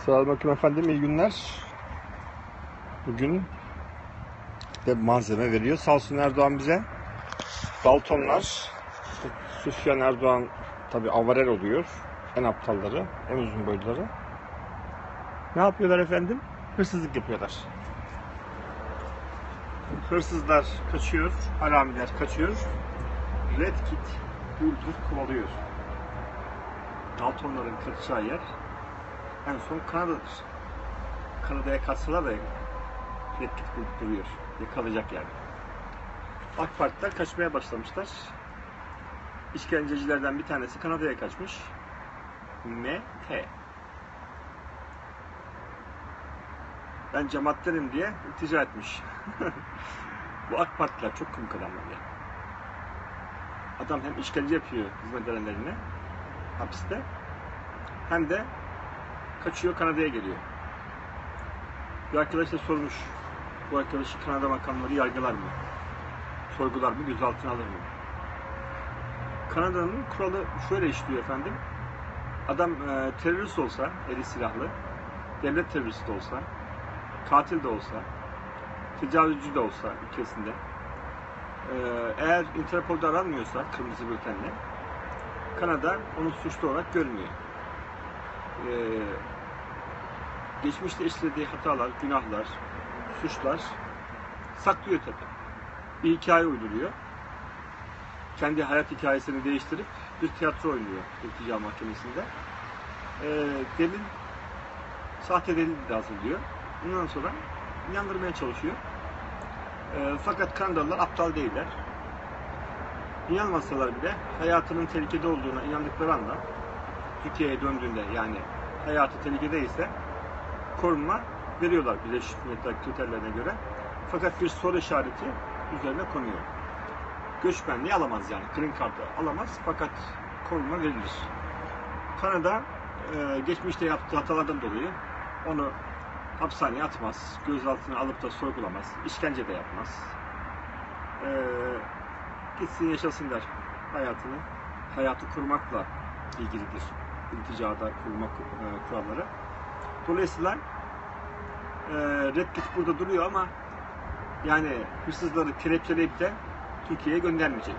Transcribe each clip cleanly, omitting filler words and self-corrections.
Selamünaleyküm efendim, iyi günler. Bugün de malzeme veriyor. Sağ olsun Erdoğan bize. Daltonlar, Süfyan Erdoğan tabi avarel oluyor. En aptalları, en uzun boyluları. Ne yapıyorlar efendim? Hırsızlık yapıyorlar. Hırsızlar kaçıyor, haramiler kaçıyor. Red Kit buldur kovalıyor. Daltonların kaçacağı yer en son Kanada'dır. Kanada'ya kaçsalar da Red Kit bulup duruyor. Yakalayacak yani. AK Partiler kaçmaya başlamışlar. İşkencecilerden bir tanesi Kanada'ya kaçmış. MT. Ben cemaatlerim diye iltica etmiş. Bu AK Partiler çok komik adamlar ya. Adam hem işkence yapıyor hizmet edenlerine hapiste, hem de kaçıyor Kanada'ya geliyor. Bir arkadaş da sormuş, bu arkadaşı Kanada makamları yargılar mı? Sorgular mı? Gözaltına alır mı? Kanada'nın kuralı şöyle işliyor efendim. Adam terörist olsa, eli silahlı, devlet teröristi olsa, katil de olsa, tecavüzcü de olsa ülkesinde, eğer Interpol'da aranmıyorsa kırmızı bültenle, Kanada onu suçlu olarak görmüyor. Geçmişte işlediği hatalar, günahlar, suçlar saklıyor tabii. Bir hikaye uyduruyor. Kendi hayat hikayesini değiştirip bir tiyatro oynuyor iltica mahkemesinde. Delil, sahte delil de hazırlıyor. Ondan sonra inandırmaya çalışıyor. Fakat Kanadalılar aptal değiller. İnanmasalar bile hayatının tehlikede olduğuna inandıkları anda, Türkiye'ye döndüğünde yani hayatı tehlikedeyse korunma veriyorlar Birleşmiş Milletler kriterlerine göre. Fakat bir soru işareti üzerine konuyor. Göçmenliği alamaz yani. Green Card'ı alamaz fakat korunma verilir. Kanada geçmişte yaptığı hatalardan dolayı onu hapishaneye atmaz. Gözaltına alıp da sorgulamaz. İşkence de yapmaz. Gitsin yaşasın der hayatını. Hayatı kurmakla ilgilidir ilticada kurmak kuralları. Dolayısıyla Red Kit burada duruyor ama yani hırsızları kelepçeleyip de Türkiye'ye göndermeyecek.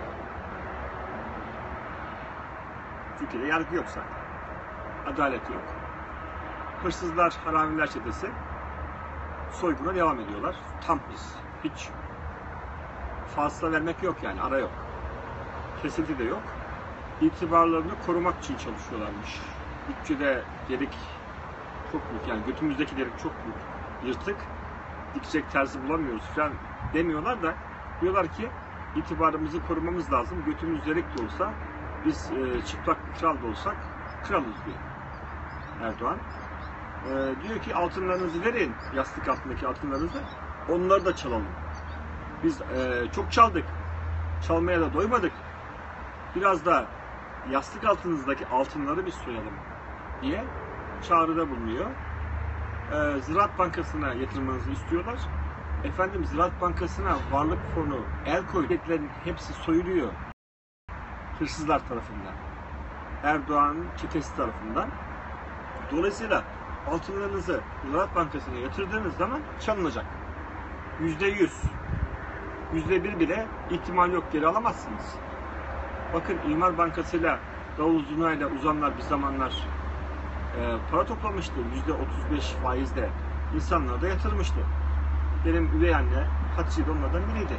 Türkiye'de yargı yoksa, adalet yok. Hırsızlar, haramiler çetesi soyguna devam ediyorlar. Tam hız. Hiç fasıla vermek yok yani, ara yok. Kesinti de yok. İtibarlarını korumak için çalışıyorlarmış. Bütçede delik çok büyük yani, götümüzdeki delik çok büyük. Yırtık. Dikecek terzi bulamıyoruz falan demiyorlar da diyorlar ki itibarımızı korumamız lazım. Götümüz delik de olsa biz çıplak bir kral da olsak kralız diyor Erdoğan. Diyor ki altınlarınızı verin, yastık altındaki altınlarınızı, onları da çalalım. Biz çok çaldık, çalmaya da doymadık. Biraz da yastık altınızdaki altınları biz soyalım diye çağrıda bulunuyor. Ziraat Bankası'na yatırmanızı istiyorlar. Efendim Ziraat Bankası'na varlık fonu el koydukların hepsi soyuluyor. Hırsızlar tarafından. Erdoğan'ın çetesi tarafından. Dolayısıyla altınlarınızı Ziraat Bankası'na yatırdığınız zaman çalınacak. %100. %1 bile ihtimal yok, geri alamazsınız. Bakın İmar Bankası'yla Davul Zurna'yla uzanlar bir zamanlar para toplamıştı. %35 faizle insanlar da yatırmıştı. Benim üvey anne Hatice de onlardan biriydi.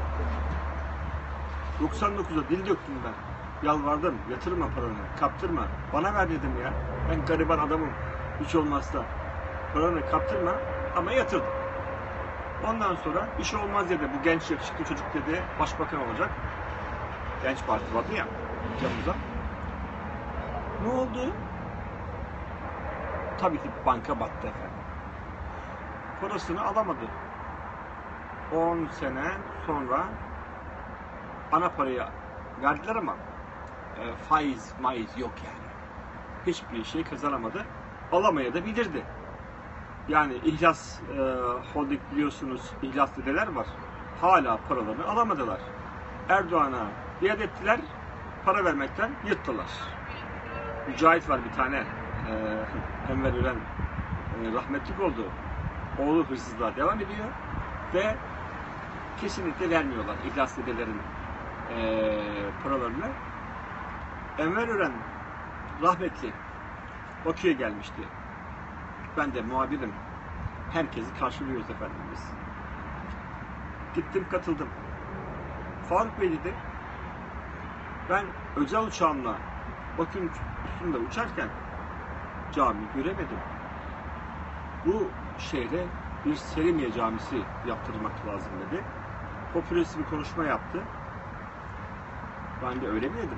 99'da dil döktüm ben. Yalvardım, yatırma paranı, kaptırma. Bana ver dedim ya. Ben gariban adamım. Hiç olmazsa paranı kaptırma ama yatırdım. Ondan sonra bir şey olmaz dedi. Bu genç yakışıklı çocuk dedi başbakan olacak. Genç Parti vardı ya ülkemizde. Ne oldu? Tabii ki banka battı efendim. Parasını alamadı. 10 sene sonra ana parayı verdiler ama faiz yok yani. Hiçbir şey kazanamadı. Alamaya da bilirdi. Yani İhlas Holding biliyorsunuz, İhlas dedeler var. Hala paralarını alamadılar. Erdoğan'a biat ettiler, para vermekten yırttılar. Mücahit var bir tane, Enver Ören rahmetlik oldu. Oğlu hırsızlığa devam ediyor ve kesinlikle vermiyorlar İhlas dedelerin paralarını. Enver Ören rahmetli Bakü'ye gelmişti. Ben de muhabirim. Herkesi karşılıyoruz efendim biz. Gittim, katıldım. Faruk Bey dedi, ben özel uçağımla Bakü'nün üstünde uçarken cami göremedim. Bu şehre bir Selimiye camisi yaptırmak lazım dedi. Popülist bir konuşma yaptı. Ben de öyle mi dedim?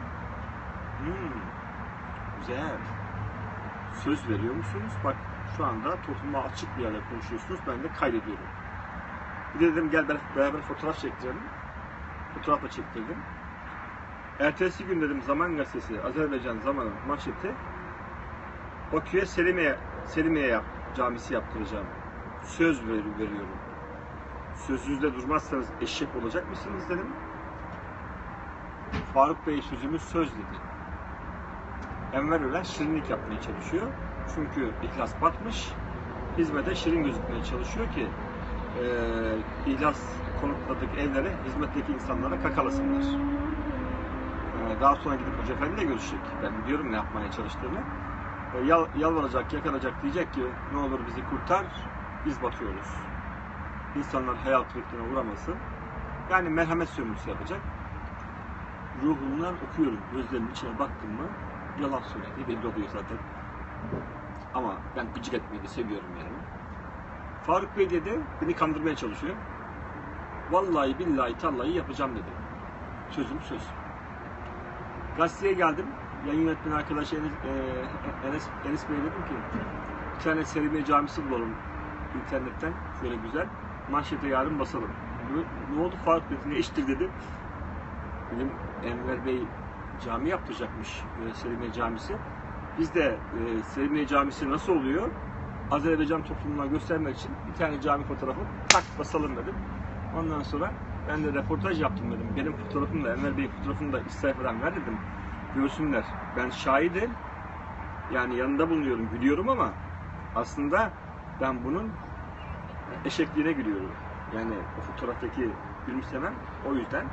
Güzel. Söz veriyor musunuz? Bak şu anda topluma açık bir yerde konuşuyorsunuz. Ben de kaydediyorum. Bir de dedim gel beraber fotoğraf çektirelim. Fotoğrafla çektirdim. Ertesi gün dedim Zaman Gazetesi, Azerbaycan Zamanı manşeti, Bakü'ye Selimiye camisi yaptıracağım. Söz veriyorum. Sözünüzde durmazsanız eşek olacak mısınız dedim. Faruk Bey sözümüz söz dedi. Enver Ören şirinlik yapmaya çalışıyor. Çünkü İhlas batmış. Hizmete şirin gözükmeye çalışıyor ki İhlas konutladık evlere, hizmetteki insanlara kakalasınlar. Daha sonra gidip Hoca Efendi ile görüşecek. Ben biliyorum ne yapmaya çalıştığını. Yalvaracak, yakaracak, diyecek ki ne olur bizi kurtar, biz batıyoruz. İnsanlar hayal kırıklığına uğramasın. Yani merhamet sömürüsü yapacak. Ruhundan okuyorum. Gözlerinin içine baktım mı yalan söyledi. Belli oluyor zaten. Ama ben gıcık etmeyi de seviyorum yani. Faruk Bey dedi, beni kandırmaya çalışıyor. Vallahi billahi tallahi yapacağım dedi. Sözüm söz. Gazeteye geldim. Yayın yönetmeni arkadaş Enes Bey dedim ki bir tane Selimiye camisi bulalım internetten. Şöyle güzel. Manşete yarın basalım. Ne oldu Faruk dedi. Ne iştir dedi. Benim Enver Bey cami yaptıracakmış Selimiye camisi. Biz de Selimiye camisi nasıl oluyor? Azerbaycan toplumuna göstermek için bir tane cami fotoğrafı tak basalım dedim. Ondan sonra ben de röportaj yaptım dedim. Benim fotoğrafımı da Enver Bey'in fotoğrafını da iç sayfadan ver dedim. Görsünler. Ben şahidim. Yani yanında bulunuyorum, gülüyorum ama aslında ben bunun eşekliğine gülüyorum. Yani o fotoğraftaki gülümsemem o yüzden.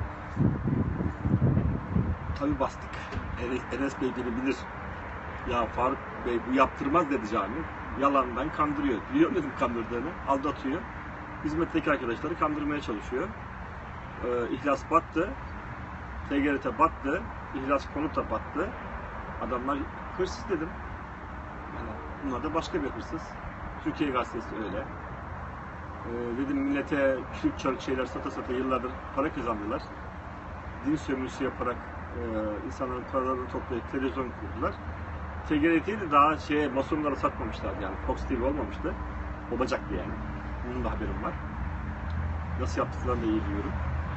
Tabii bastık. Enes Bey beni bilir. Ya Faruk Bey bu yaptırmaz dedi cami. Yalandan kandırıyor. Biliyor dedim kandırdığını. Aldatıyor. Hizmetteki arkadaşları kandırmaya çalışıyor. İhlas battı. TGRT battı. İhlas Konut da battı. Adamlar hırsız dedim. Yani bunlar da başka bir hırsız. Türkiye Gazetesi öyle. Dedim millete küçük çarık şeyler sata sata yıllardır para kazandılar. Din sömürüsü yaparak insanların paralarını toplayıp televizyon kurdular. TGRT'yi de daha masonlara satmamışlardı yani. Fox TV olmamıştı. Olacaktı yani. Bunun da haberim var. Nasıl yaptıklarını da iyi biliyorum.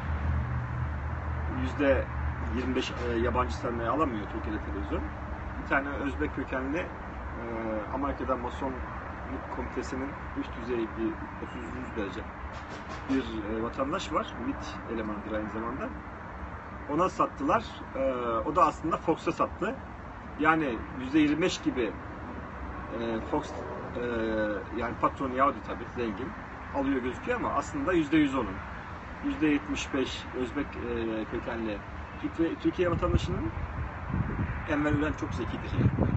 %25 yabancı sermaye alamıyor Türkiye'de televizyon. Bir tane Özbek kökenli Amerika'da Masonluk Komitesi'nin üst düzey bir 30. derece bir vatandaş var. MİT elemanıdır aynı zamanda. Ona sattılar. O da aslında Fox'a sattı. Yani %25 gibi Fox yani patron Yahudi tabii zengin alıyor gözüküyor ama aslında %100 onun. %75 Özbek kökenli Türkiye vatandaşının Enver Ören çok zekidir yani.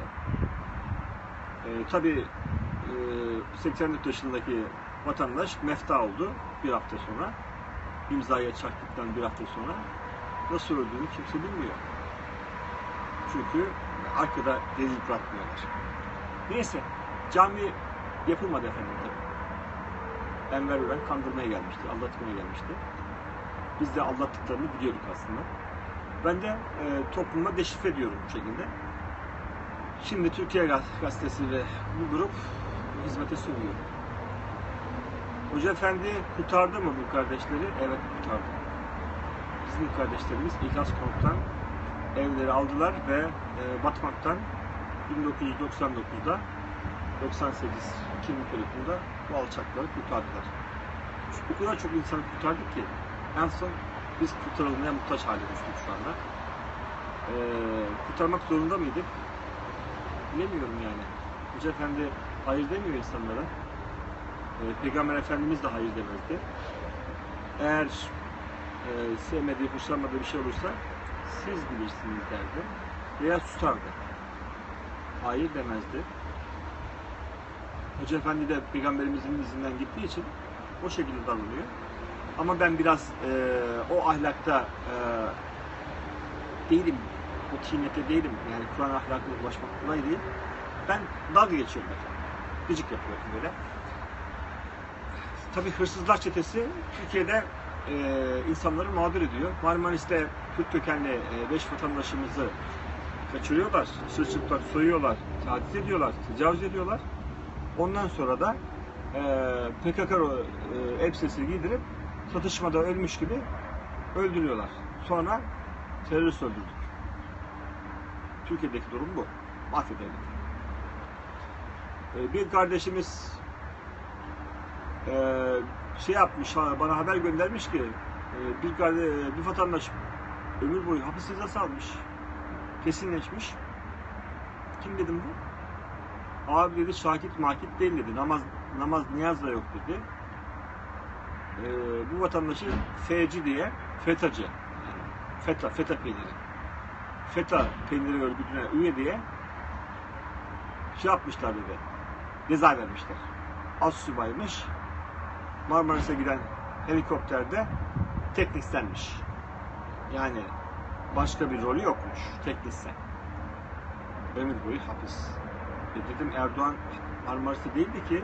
Tabii 84 yaşındaki vatandaş mefta oldu bir hafta sonra. İmzaya çaktıktan bir hafta sonra. Nasıl öldüğünü kimse bilmiyor. Çünkü arkada delil bırakmıyorlar. Neyse, cami yapılmadı efendim tabii. Enver Ören kandırmaya gelmişti, aldatmaya gelmişti. Biz de aldattıklarını biliyorduk aslında. Ben de topluma deşifre ediyorum bu şekilde. Şimdi Türkiye Gazetesi ve bu grup hizmete sunuyor. Hoca Efendi kurtardı mı bu kardeşleri? Evet kurtardı. Bizim kardeşlerimiz İhlas Konut'tan evleri aldılar ve batmaktan 1999'da 98 2000 periyodunda bu alçakları kurtardılar. O kadar çok insanı kurtardık ki en son biz kurtarılmaya muhtaç hale düştük şu anda. Kurtarmak zorunda mıydık? Bilemiyorum yani. Hoca Efendi hayır demiyor insanlara. Peygamber Efendimiz de hayır demezdi. Eğer sevmediği, hoşlanmadığı bir şey olursa siz bilirsiniz derdi veya susardı. Hayır demezdi. Hoca Efendi de Peygamberimizin izinden gittiği için o şekilde davranıyor. Ama ben biraz o ahlakta değilim, o tinete değilim. Yani Kur'an ahlakına ulaşmak kolay değil. Ben dalga geçiyorum efendim. Gıcık yapıyorum böyle. Tabii hırsızlar çetesi Türkiye'de insanları mağdur ediyor. Marmaris'te Türk kökenli 5 vatandaşımızı kaçırıyorlar, sırçıplak soyuyorlar, taciz ediyorlar, tecavüz ediyorlar. Ondan sonra da PKK elbisesi giydirip çatışmada ölmüş gibi öldürüyorlar. Sonra terörist öldürdük. Türkiye'deki durum bu. Mafya devleti. Bir kardeşimiz şey yapmış, bana haber göndermiş ki bir vatandaş ömür boyu hapis cezası almış. Kesinleşmiş. Kim dedim bu? Abi dedi şakit makit değil dedi. Namaz niyaz da yok dedi. Bu vatandaşı FETÖ'cü diye, FETÖ'cü yani FETA peyniri. FETA peyniri örgütüne üye diye şey yapmışlar dedi. Ceza vermişler. Astsubaymış. Marmaris'e giden helikopterde teknisyenmiş. Yani başka bir rolü yokmuş. Teknisyen. Ömür boyu hapis. Dedim Erdoğan Marmaris'te değildi ki.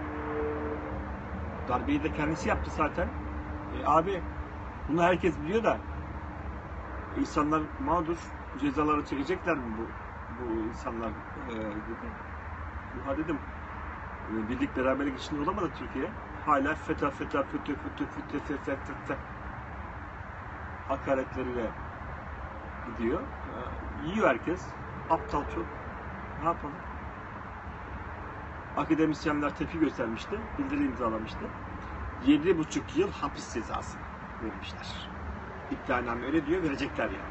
Darbeyi de kendisi yaptı zaten. Abi bunu herkes biliyor da insanlar mağdur. Cezaları çekecekler mi bu insanlar dedi. Ha dedim birlik beraberlik içinde olamadı Türkiye. Hala FETA hakaretleriyle gidiyor. Yiyor herkes. Aptal çok. Ne yapalım? Akademisyenler tepki göstermişti. Bildiri imzalamıştı. 7,5 yıl hapis cezası vermişler. İddianame öyle diyor, verecekler yani.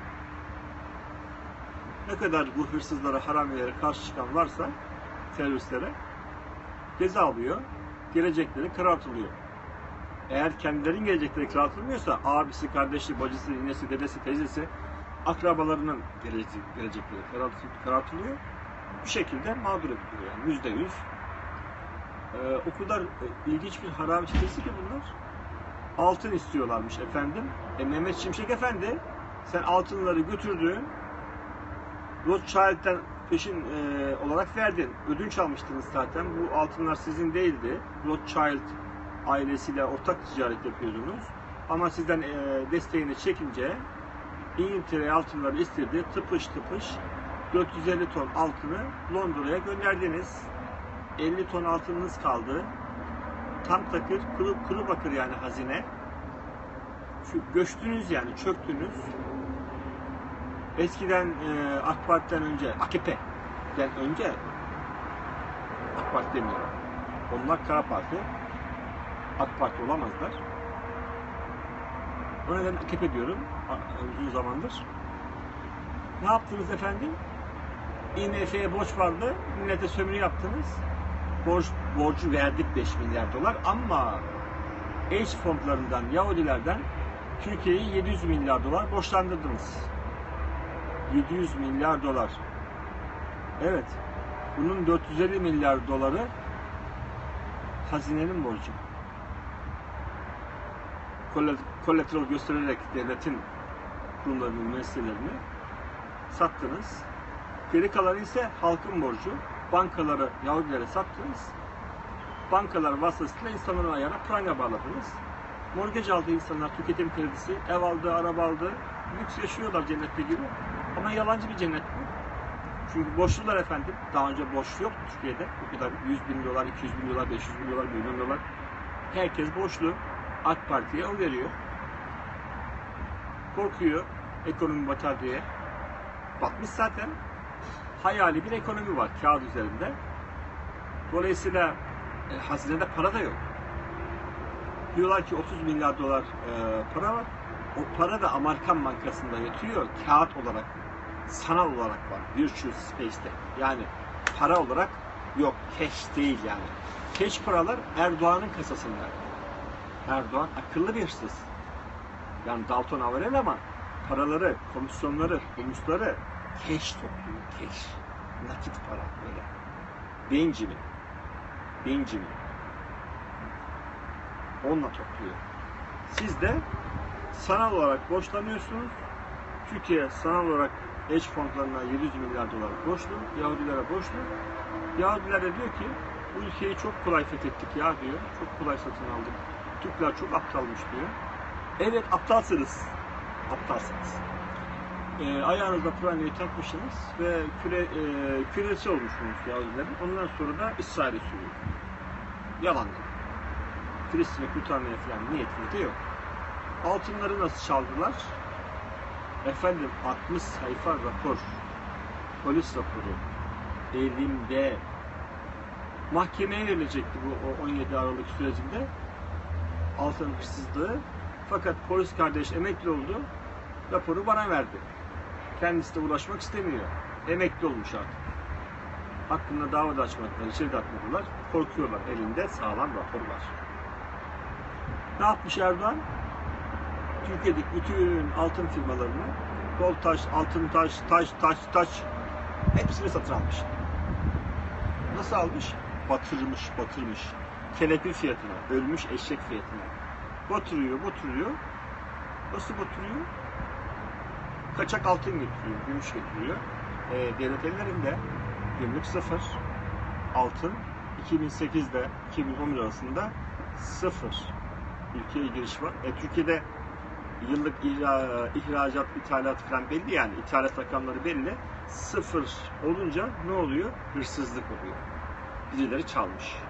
Ne kadar bu hırsızlara, haramilere karşı çıkan varsa teröristlere ceza alıyor. Gelecekleri karartılıyor. Eğer kendilerinin gelecekleri karartılmıyorsa abisi, kardeşi, bacısı, ninesi, dedesi, teyzesi, akrabalarının gelecekleri karartılıyor. Bu şekilde mağdur ediliyor yani %100. O kadar ilginç bir harami çetesi ki bunlar. Altın istiyorlarmış efendim. Mehmet Şimşek Efendi, sen altınları götürdün, Rothschild'den peşin olarak verdin. Ödünç almıştınız zaten. Bu altınlar sizin değildi. Rothschild ailesiyle ortak ticaret yapıyordunuz. Ama sizden desteğini çekince İngiltere altınları istirdi. Tıpış tıpış 450 ton altını Londra'ya gönderdiniz. 50 ton altınınız kaldı. Tam takır, kuru bakır yani hazine. Şu göçtünüz yani, çöktünüz. Eskiden AK Parti'den önce, AKP'den önce AK Parti demiyorum. Onlar Kara Parti. AK Parti olamazlar. O nedenle AKP diyorum uzun zamandır. Ne yaptınız efendim? IMF'ye borç vardı. Millete sömürü yaptınız. Borcu verdik 5 milyar dolar ama H fondlarından, Yahudilerden Türkiye'yi 700 milyar dolar borçlandırdınız. 700 milyar dolar. Evet. Bunun 450 milyar doları hazinenin borcu. Kolateral göstererek devletin kurumlarının meselelerini sattınız. Geri kalanı ise halkın borcu. Bankaları Yahudilere sattınız. Bankalar vasıtasıyla insanların ayağına pranga bağladınız. Mortgage aldı insanlar, tüketim kredisi, ev aldı, araba aldı. Lüks yaşıyorlar cennette gibi. Ama yalancı bir cennet bu. Çünkü borçlular efendim. Daha önce borç yok Türkiye'de. Bu kadar 100 bin dolar, 200 bin dolar, 500 bin dolar, milyon dolar. Herkes borçlu. AK Parti'ye o veriyor. Korkuyor ekonomi batar diye. Batmış zaten. Hayali bir ekonomi var kağıt üzerinde. Dolayısıyla hazinede para da yok. Diyorlar ki 30 milyar dolar para var. O para da Amerikan Bankası'nda yatıyor. Kağıt olarak, sanal olarak var. Virtual Space'te. Yani para olarak Yok, keş değil yani. Keş paralar Erdoğan'ın kasasında. Erdoğan akıllı bir hırsız. Yani Dalton Avarel ama paraları, komisyonları, humusları keş topluyor, keş. Nakit para böyle. Benjamin. Onunla topluyor. Siz de sanal olarak borçlanıyorsunuz. Türkiye sanal olarak hedge fondlarına 700 milyar dolar borçlu, Yahudilere borçlu. Yahudiler de diyor ki bu ülkeyi çok kolay fethettik ya diyor. Çok kolay satın aldık. Türkler çok aptalmış diyor. Evet, aptalsınız. Aptalsınız. Ayağınızda pranayı takmışsınız ve küresi olmuşsunuz Yahudilerin. Ondan sonra da İsrail'e sürüyorsunuz. Yalan. Filistin'i kurtarmaya falan niyetiniz de yok. Altınları nasıl çaldılar? Efendim 60 sayfa rapor, polis raporu elimde. Mahkemeye verilecekti bu 17 Aralık sürecinde altın hırsızlığı. Fakat polis kardeş emekli oldu, raporu bana verdi. Kendisi de ulaşmak istemiyor. Emekli olmuş artık. Hakkında dava da açmadılar, içeri de atmadılar. Korkuyorlar, elinde sağlam rapor var. Ne yapmış Erdoğan? Türkiye'deki bütün altın firmalarını, Goltaş, Altıntaş, Taş, hepsini satın almış. Nasıl almış? Batırmış. Kelepir fiyatına, ölmüş eşek fiyatına. Batırıyor. Nasıl batırıyor? Kaçak altın getiriyor, gümüş getiriyor. Devlet ellerinde gümrük 0, altın 2008'de 2011 arasında 0. Ülkeye giriş var. Türkiye'de yıllık ihracat, ithalat falan belli yani. İthalat rakamları belli. 0 olunca ne oluyor? Hırsızlık oluyor. Birileri çalmış.